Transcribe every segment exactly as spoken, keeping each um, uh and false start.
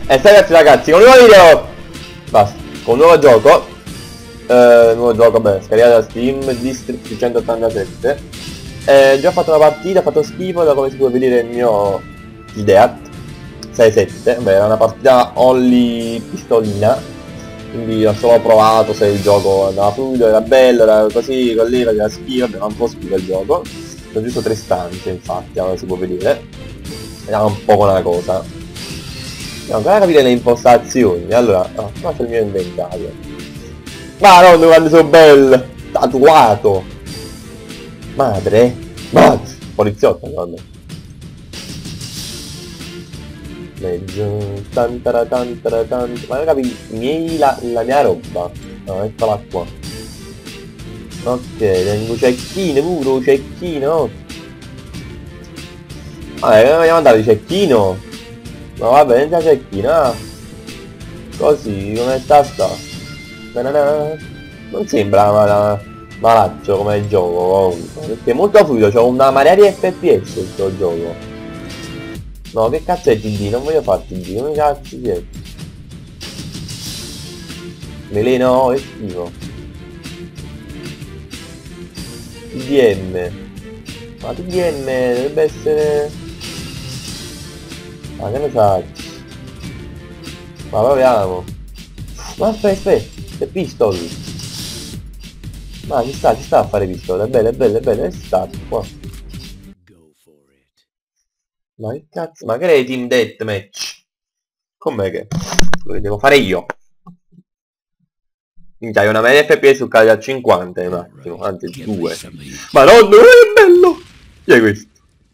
E salve ragazzi, con un nuovo video! Basta, con un nuovo gioco. Eh, nuovo gioco, beh, scaricato da Steam, District centottantasette. Eh, già ho fatto una partita, ho fatto schifo, da come si può vedere il mio Death sei sette. Beh, era una partita only pistolina, quindi ho solo provato se il gioco andava fluido, era bello, era così, con lì faceva schifo, abbiamo un po' schifo il gioco. Sono giusto tre stanze, infatti, come si può vedere. Era un po' una cosa. No, ancora capire le impostazioni. Allora, no, qua c'è il mio inventario. Ma no, quando sono bello! Tatuato! Madre! Madre! Poliziotto, vabbè. Mezzo. Tantara tantara tantara. Ma non capi, miei la, la mia roba. No, eccola qua. Ok, tengo cecchino pure, cecchino. Vabbè, come vogliamo andare di cecchino? No vabbè, senza cecchino, ah. Così, come sta sta? Non sembra mal malaccio come gioco comunque, perché è molto fluido, c'ho una marea di F P S questo gioco. No, che cazzo è T D? Non voglio fare T D, come cazzo è? Meleno, è schifo. T D M. Ma T D M dovrebbe essere... Ma che ne sai? Ma proviamo. Ma aspetta, aspetta, è pistol. Ma ci sta, ci sta a fare pistol, è bello, è bello, è bello, è stato qua. Ma che cazzo? Ma che è Team Deathmatch? Com'è che? Lo devo fare io. Minchia, hai una media F P S su cade a cinquanta un attimo, anzi due. Ma no, no, è bello! Chi è questo?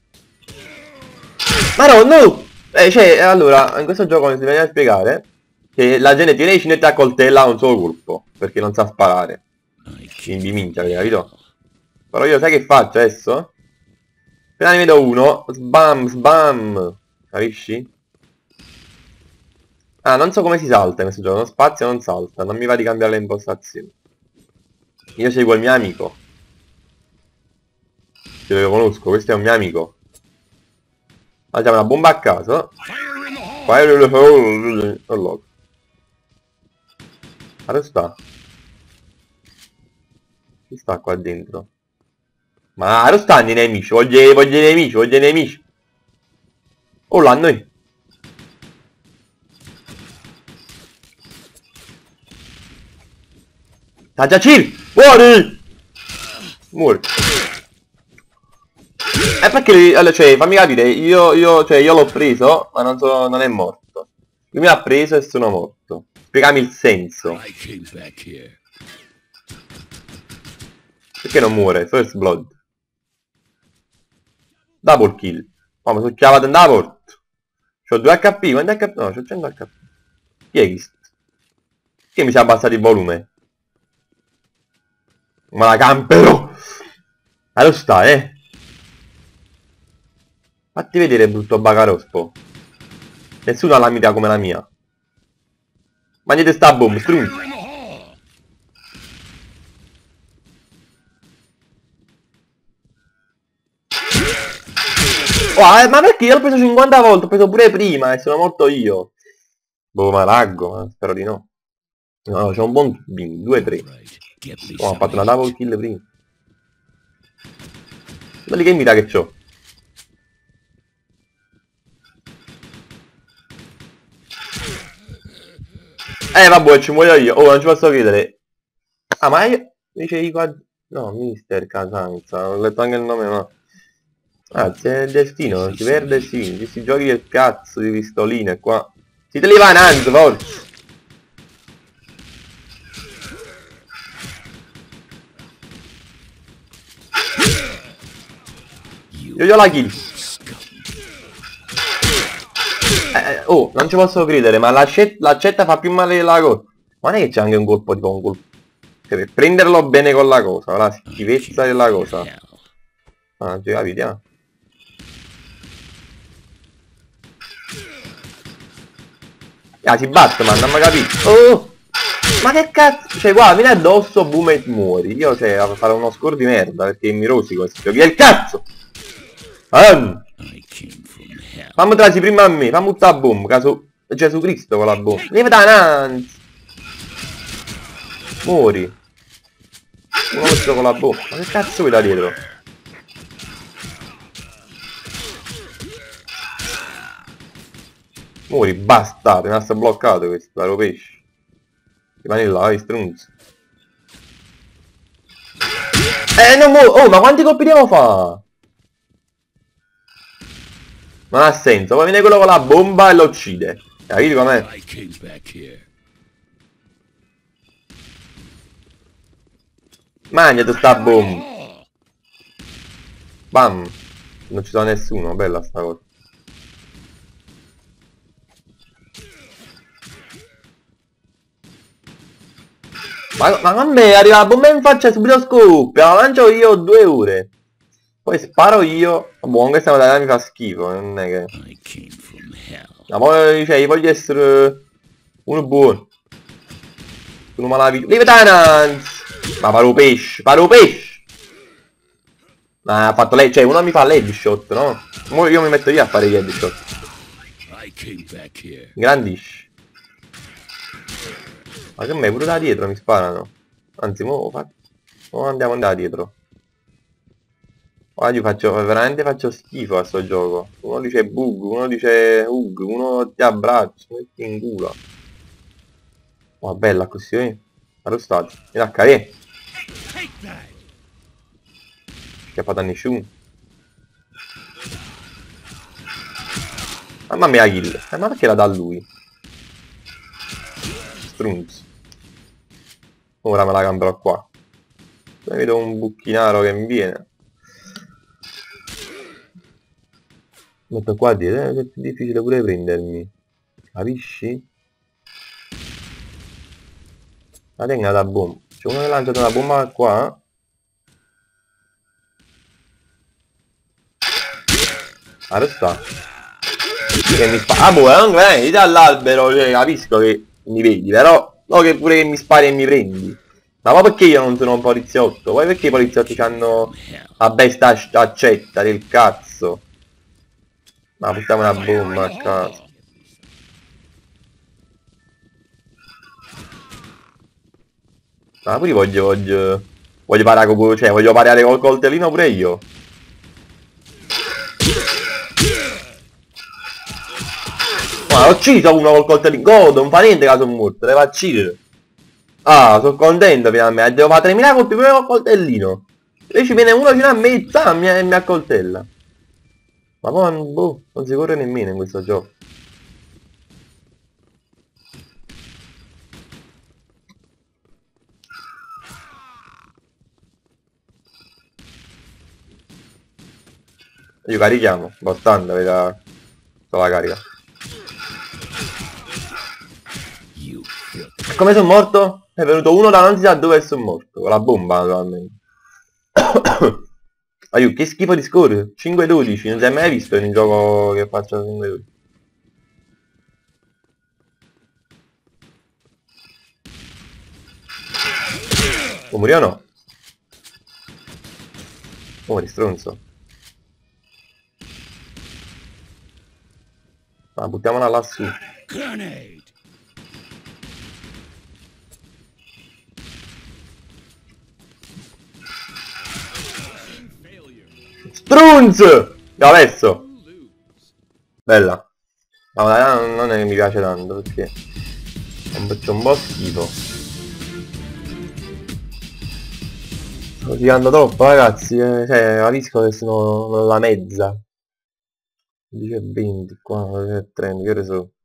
Ma no, no! Eh, cioè, allora, in questo gioco mi si viene a spiegare che la gente ti viene vicino e ti accoltella a un solo colpo, perché non sa sparare. Quindi minchia, avete capito? Però io sai che faccio adesso? Appena ne vedo uno, sbam, sbam, capisci? Ah, non so come si salta in questo gioco, non spazio non salta, non mi va di cambiare le impostazioni. Io seguo il mio amico. Io lo conosco, questo è un mio amico. Facciamo una bomba a caso. Fire in the hole. Oh, ma dove sta? Chi sta qua dentro? Ma dove stanno i nemici? Voglio, voglio i nemici, voglio i nemici. Oh là, noi. Tajacil! Muori! Muori. E perché, allora, cioè, fammi capire, io, io, cioè, io l'ho preso, ma non, so, non è morto. Lui mi ha preso e sono morto. Spiegami il senso. Perché non muore? First blood. Double kill. Oh, mi sono chiamato in double. C'ho due H P, quanti H P? No, c'ho cento H P. Chi è questo? Che mi si è abbassato il volume? Ma la campero! Allora sta, eh? Fatti vedere, brutto bagarospo. Nessuno ha la mira come la mia. Mangiate sta bomba, strunzo. Oh, eh, ma perché io l'ho preso cinquanta volte, ho preso pure prima e sono morto io. Boh, ma laggo, ma spero di no. No, no, c'è un buon bing, due tre. Oh, ho fatto una double kill prima. Guarda che mira che c'ho. Eh vabbè, ci muoio io. Oh, non ci posso credere. Ah, ma io... Dicevi qua... No, mister Casanza. Ho letto anche il nome, ma... Ah, c'è il destino, non si perde sì. Questi giochi del cazzo di pistoline qua. Si te li va in hand, forza. Io io la kill. Eh, oh, non ci posso credere, ma l'accetta fa più male della cosa. Ma non è che c'è anche un colpo tipo un colpo. Cioè, per prenderlo bene con la cosa, la schifezza della cosa. Ah, non ci capite, eh? Ah, si batte, ma non mi capito. Oh! Ma che cazzo? Cioè, guarda, vieni addosso, boom e muori. Io, cioè, a fare uno score di merda, perché mi rosico questo gioco. Che il cazzo? Um. Fammi trasi prima a me, fammi butta bomba, caso Gesù Cristo con la bomba. Vieni tananzi. Muori. Uno questo con la bomba. Ma che cazzo vuoi da dietro? Muori, bastardo, è rimasto bloccato questo, ero pesce. Rimani là, vai strunzo. Eh, non muoio! Oh, ma quanti colpi devo fare? Non ha senso, poi viene quello con la bomba e lo uccide. Capito com'è? Mangiati sta bomba. Bam. Non ci sono nessuno, bella sta cosa. Ma, ma a me arriva la bomba in faccia e subito scoppia, la lancio io due ore. Poi sparo io. Buon, questa modalità mi fa schifo, non è che... Ma poi, cioè, io voglio essere uno buono. Uno malavito. Vive Tanans! Ma paro pesce, paro pesce! Ma ha fatto lei, cioè uno mi fa l'headshot, no? Mo io mi metto io a fare gli headshot. Grandisci. Ma che me pure da dietro mi sparano. Anzi, mo, fa... mo andiamo da dietro. Guarda, io faccio, veramente faccio schifo a sto gioco. Uno dice bug, uno dice hug, uno ti abbraccia, metti in culo. Oh, bella così, eh? Arrostati. Vieni a cadere. Schiappata a nessuno. Mamma mia kill. Eh, ma perché la dà a lui? Strunz. Ora me la cambierò qua. Poi vedo un bucchinaro che mi viene. Metto qua dietro, eh, è più difficile pure prendermi. Capisci? La tenga da bomba. C'è uno che lancia una bomba qua. Arresta. Che mi spara. Ah boh, non prendi dall'albero, cioè capisco che mi vedi, però. No che pure che mi spari e mi prendi. Ma poi perché io non sono un poliziotto? Poi perché i poliziotti hanno la bestia accetta del cazzo? Ma buttiamo una bomba a caso. Ma pure voglio, voglio... Voglio parare con... cioè voglio parare col coltellino pure io. Ma ho ucciso uno col coltellino. Godo, non fa niente che sono morto, le va a uccidere. Ah, sono contento finalmente. Devo fare tremila colpi pure col coltellino. Invece viene uno fino a me e mi, mi accoltella. Ma poi boh, non si corre nemmeno in questo gioco. Io carichiamo, abbastanza, veda la carica. Come sono morto? È venuto uno da non si sa dove sono morto, con la bomba naturalmente. Aiuto, che schifo di score, cinque dodici, non si è mai visto in un gioco che faccia cinque dodici. Oh, muori o no? Muori, stronzo. Ma buttiamola lassù. Strunz! Adesso! Bella. Ma non è che mi piace tanto perché c'è un po' schifo. Sto tirando troppo ragazzi, eh, cioè capisco che sono la mezza. dieci e venti qua, trenta, che ore so.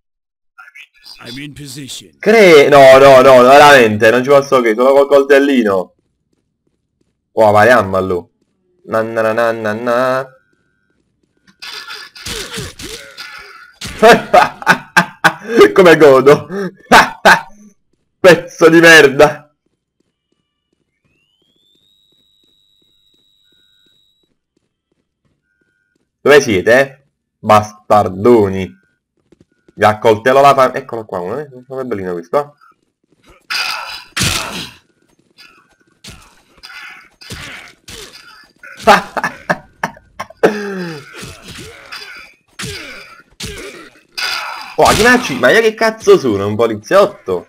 Cre... No, no, no, veramente, non ci posso che, solo col coltellino. Wow, variamo allora. Na na na na na. Come godo. Pezzo di merda. Dove siete? Bastardoni. Vi accoltello la fa... Eccola qua, non è, non è bellino questo. Oh, chi macci? Ma io che cazzo sono? Un poliziotto?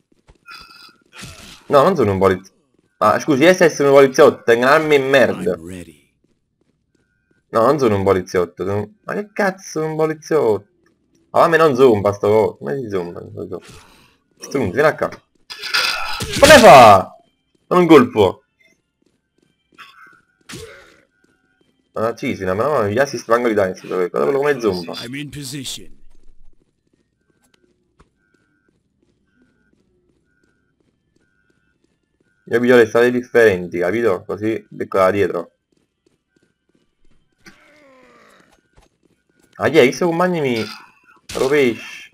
No, non sono un poliziotto. Ah, scusi, io se essere un poliziotto, tengo un'arma in merda. No, non sono un poliziotto. Sono... Ma che cazzo è un poliziotto? Ah, a me non zomba sto coso. Come si zomba? Non lo so. Strunzi, vieni qua. Come fa? Sono un colpo. Ah, sì, sì, ma no, gli assist vanno di danza, dove quello come zomba. I'm in position. Io piglio le strade differenti, capito? Così becco da dietro. Ah, chi è? Chi se compagni mi rovesci?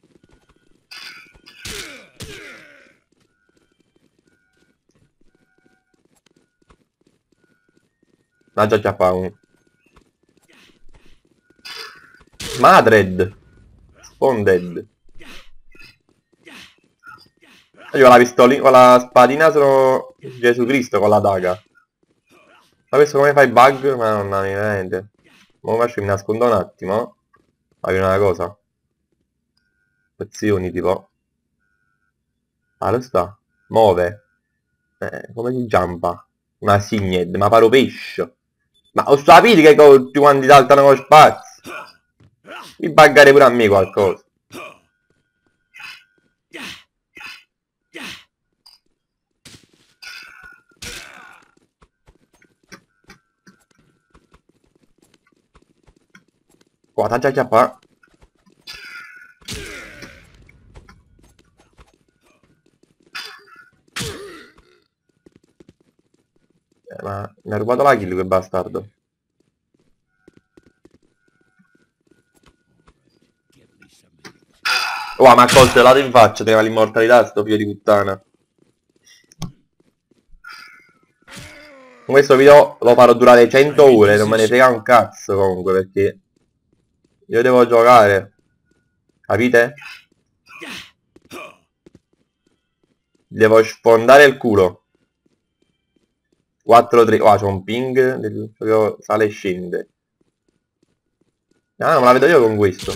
Ah, già già fa un... Madred. Sponded. Io con la pistolina, con la spadina sono Gesù Cristo con la daga. Ma questo come fai bug? Ma non mi veramente. Ma faccio mi nascondo un attimo. Fai una cosa. Opzioni tipo. Ah, lo sta. Muove. Eh, come si giampa? Ma signed, ma paro pesce. Ma ho sapito che tutti quanti saltano con spazio. Mi buggare pure a me qualcosa. Guarda già già qua. Eh, ma mi ha rubato la kill quel bastardo. Oh, ma ha coltellato in faccia, teneva l'immortalità sto figlio di puttana. Questo video lo farò durare cento ore, non me ne frega un cazzo comunque perché io devo giocare. Capite? Devo sfondare il culo. quattro tre. Oh, c'è un ping del proprio sale e scende. Ah, non me la vedo io con questo.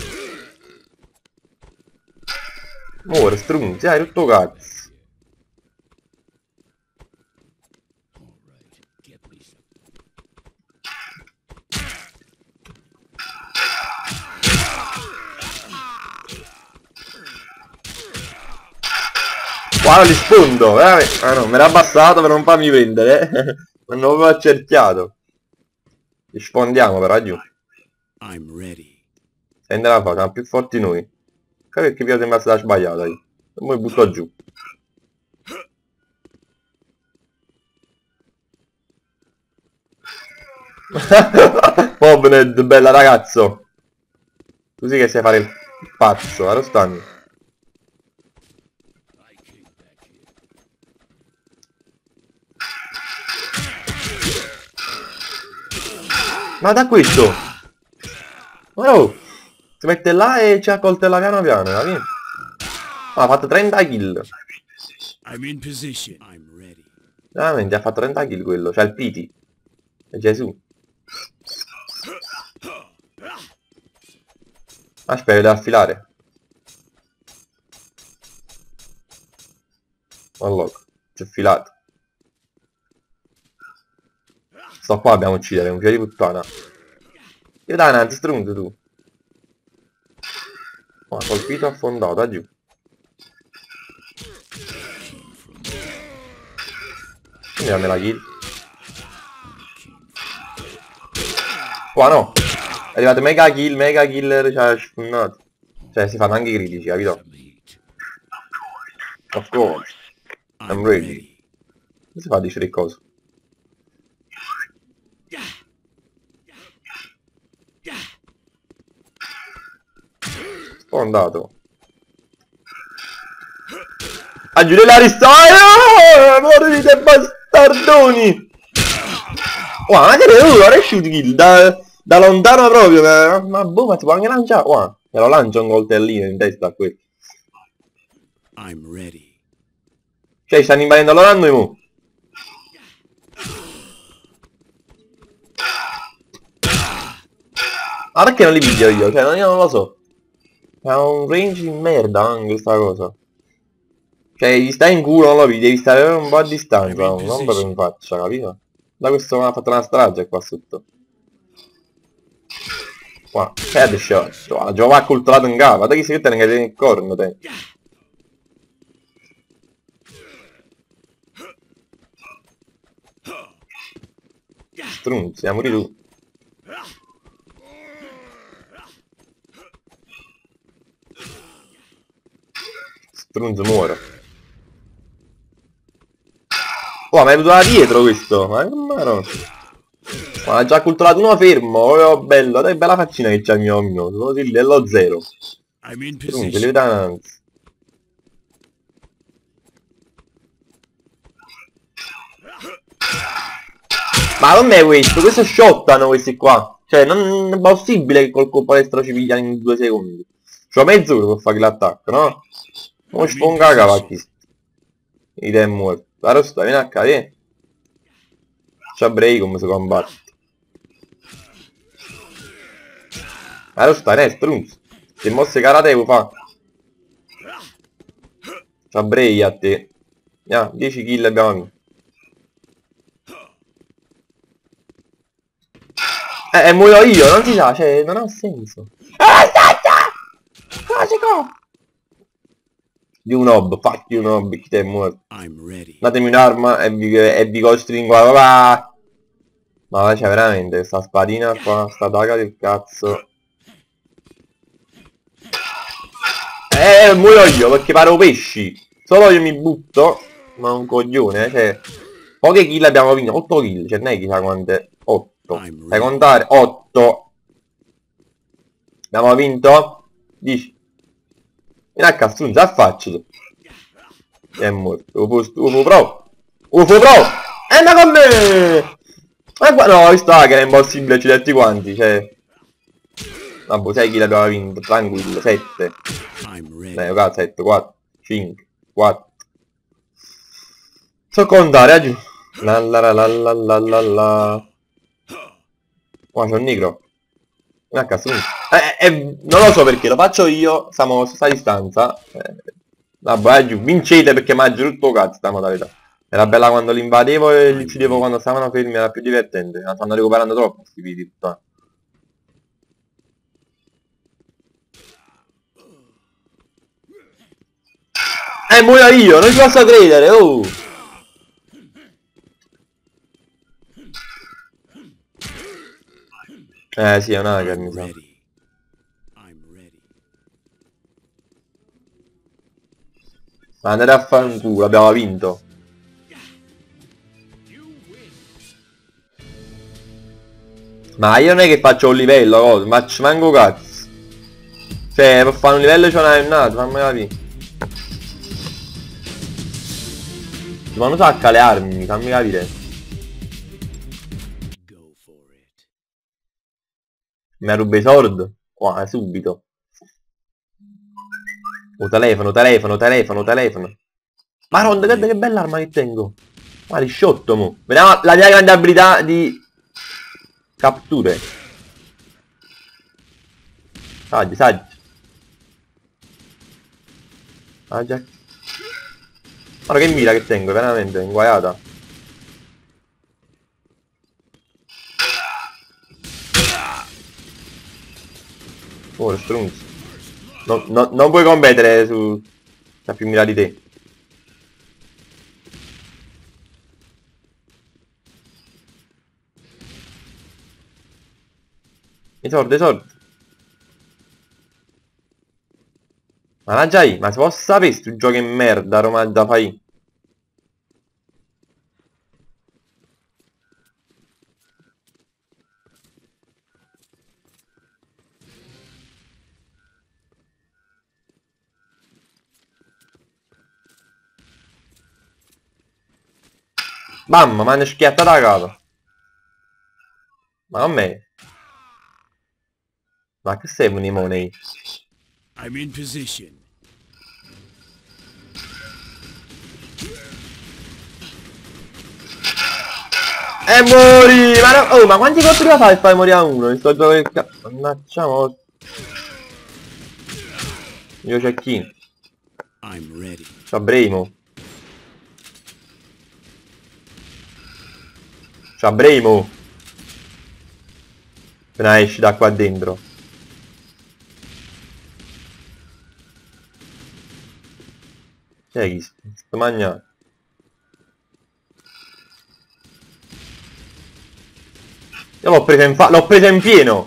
Ora, strunzi, hai tutto cazzo. Guarda, li sfondo, veramente. Ah no, me l'ha abbassato per non farmi prendere. Non l'avevo accerchiato. Li sfondiamo però giù. I'm ready. E andiamo a fare, siamo più forti noi. Capito che vi sembra stata sbagliata io. E poi butto giù. Pobned, bella ragazzo. Tu sì che sai fare il pazzo, vero stanno? Ma da questo! Oh! Si mette là e ci accoltella piano piano, capi? Ah, ha fatto trenta kill. I'm in position. I'm ready. Veramente ha fatto trenta kill quello, c'è il Piti. È Gesù. Aspetta, devo affilare. Allora, ci ho filato. Sto qua dobbiamo uccidere, un figlio di puttana. Io dai, non ti strunto tu. Oh, ha colpito affondato, da giù. Dammi la kill. Qua no. È arrivato mega kill, mega killer, ci ha sfunnato. Cioè si fanno anche i critici, capito? Of course. I'm ready. Come si fa a dire cosa? Sfondato. Aggiunge la ristoria! Morite bastardoni! Wow, ma che devo fare shoot kill da, da lontano proprio, ma, ma boh, ma si può anche lanciare? Wow, me lo lancio un coltellino in testa a questo. I'm ready. Cioè, stanno invadendo loro a noi mo. Ma perché non li piglio io? Cioè, io non lo so. Ha un range di merda anche questa cosa. Cioè, gli stai in culo, non lo vedi, devi stare un po' a distanza, non proprio in faccia, capito? Da questo mi ha fatto una strage qua sotto. Qua, headshot, la giova acculturato in gava, da chi si mette nel corno te. Strunzi, muri tu. Strunzo muore. Oh, ma è venuto da dietro questo, ma che maro. Ma ha già culturato uno fermo, oh bello, dai bella faccina che c'ha il mio mio, sono sì, dello zero. Strunzo, le danze. Ma non è questo, questo shottano questi qua. Cioè, non è possibile che col colpo destro ci pigliano in due secondi. C'ho mezz'ora per fare l'attacco, no? Mo ci fa un caga vacchi. Idea è morto. La rosta, vieni a cadere. C'ha break come si combatte. La rosta, ne strunzo. Se mosse karate lo fa. C'ha break a te. Yeah, dieci kill abbiamo vinto. Eh, eh, muoio io, non si sa, cioè, non ha senso. Di un hob, fatti un hob, chi te è morto. Datemi un'arma e vi, e vi costringo a... Va. Ma c'è veramente questa spadina qua, sta daga del cazzo. Eh, muoio io perché paro pesci. Solo io mi butto, ma un coglione, cioè... Poche kill abbiamo vinto, otto kill, cioè non è chissà quante... otto. Sai contare? otto. Abbiamo vinto? dieci. Vieni a castrunza, affacci. È morto. Ufo, ufo pro. Ufo pro. E ma con me. Ma qua no, questa che era impossibile accidenti quanti, cioè. Vabbè, sei kill abbiamo vinto, tranquillo, sette. Dai, cazzo, sette, quattro, cinque, quattro. So contare, aggiù. La la la la la la la la. Qua c'è un negro. Una castrunza. Eh, eh, non lo so perché, lo faccio io, siamo a questa distanza. Eh, vabbè, giù, vincete perché mangio tutto cazzo sta modalità. Era bella quando li invadevo e li uccidevo quando stavano fermi, era più divertente. La stanno recuperando troppo questi video. Eh, muoio io, non ci posso credere, oh! Eh sì, è una hacker mi sa. Ma andate a fare un culo, abbiamo vinto. Ma io non è che faccio un livello, cosa, ma ci manco cazzo. Cioè, per fare un livello c'è una annata, fammi capire. Ma non sacca le armi, fammi capire. Mi ruba i soldi? Qua, subito. Oh, telefono, telefono, telefono, telefono. Madonna, guarda che bella arma che tengo. Ma li sciotto mo. Vediamo la mia grande abilità di capture. Saggi, saggi. Ah già. Guarda che mira che tengo, veramente, inguaiata. Oh, strunzo. No, no, non puoi competere su... c'ha più mira di te. I soldi, i soldi. Ma la già, ma se posso sapere stu giochi in merda, Roma da fai. Bam, mi hanno schiattato la casa. Ma a me. Ma che sei un limone? I'm in position. E muori! Ma no, oh, ma quanti colpi la fai per fare morire a uno? Mi sto giocando il cazzo. Mannaggia morto. Io cecchino. I'm ready. C'ha Bremo. C'ha Bremo. Appena esci da qua dentro. C'è chi sto mangiando? Io l'ho presa in fa... l'ho presa in pieno!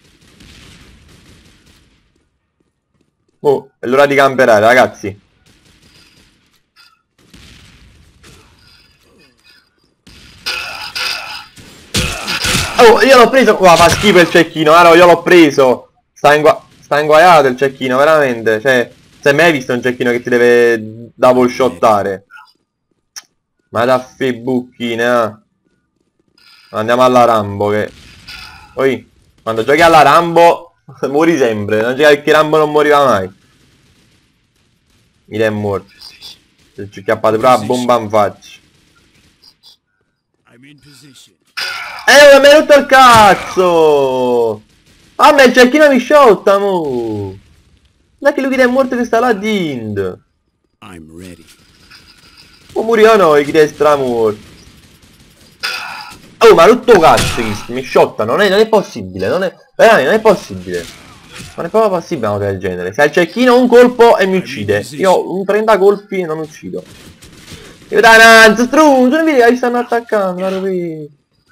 Oh, è l'ora di camperare, ragazzi. Oh, io l'ho preso! Qua fa schifo il cecchino, vero? Io l'ho preso! Sta, ingua... Sta inguaiato il cecchino, veramente. Cioè, se mai visto un cecchino che ti deve double shottare? Ma da fe bucchina. Andiamo alla Rambo che... Poi, quando giochi alla Rambo, muori sempre. Non giochi perché Rambo non moriva mai. Mi è morto. Se ci chiappate proprio a bomba in faccia. I'm in position. Eh, mi hai rotto il cazzo! Ah, ma il cecchino mi sciolta, mo! Non è che lui che è morto che sta là di Ind. I'm ready. O muriamo noi, chi è stramorto. Oh, ma rotto cazzo, mi sciotta, non è, non è possibile, non è... Veramente, non è possibile. Non è proprio possibile una cosa del genere. Se ha il cecchino un colpo e mi uccide. Io ho un trenta colpi e non uccido. Io dai, nanzo, strunzo, non vedi che mi stanno attaccando, guarda qui.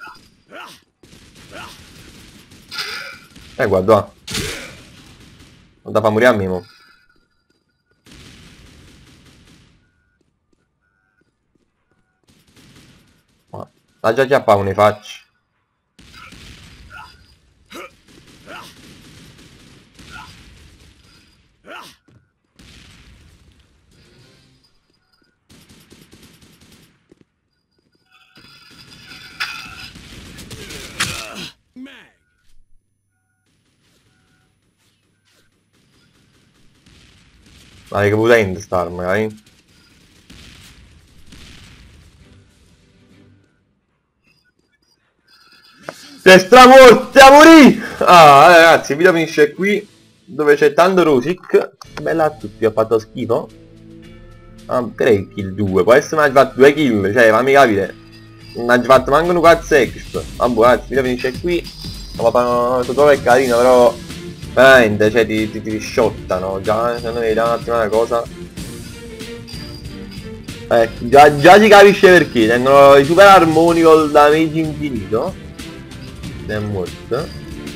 Eh, guarda. Non da fa morire a me, mo. La già già pa ne faccio. Ma che potente sta arma, eh? Sei stramorti a morì! Ah, ragazzi, il video finisce qui, dove c'è tanto Rosic. Bella a tutti, ho fatto schifo. Ah, tre kill due, può essere una fatto due kill, cioè fammi capire. Non ha fatto manco un cazzo extra. Vabbè, ragazzi, il video finisce qui. Tutto è carino, però veramente, cioè ti, ti, ti sciottano. Già, se non vedi un attimo una cosa. Eh, già, già si capisce perché, tengono i super armonico damage infinito. È morto.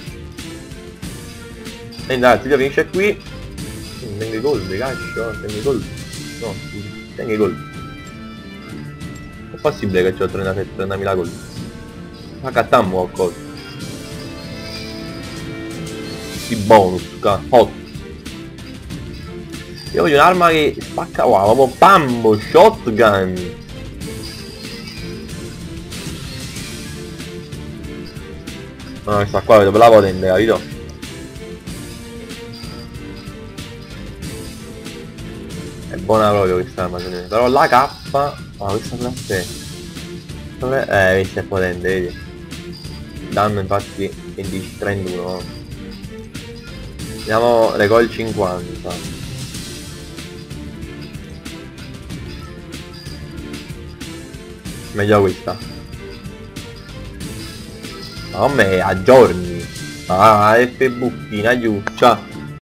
E dai, il video finisce qui. Tengo i colpi, caccio, tengo i colpi. No, tengo i colpi. È possibile che c'ho trentamila colpi. Ma cattammo qualcosa. Di bonus, hot. Io voglio un'arma che spacca, wow, proprio pambo, shotgun. No, questa qua vedo per la potente, capito? È buona proprio questa arma, però la K... Ma oh, questa classe è... Eh, questa è potente, vedi? Danno infatti è di trentuno. Andiamo recoil cinquanta. Meglio questa. Ma a me a giorni. Ah, F bucchina giù. Ciao.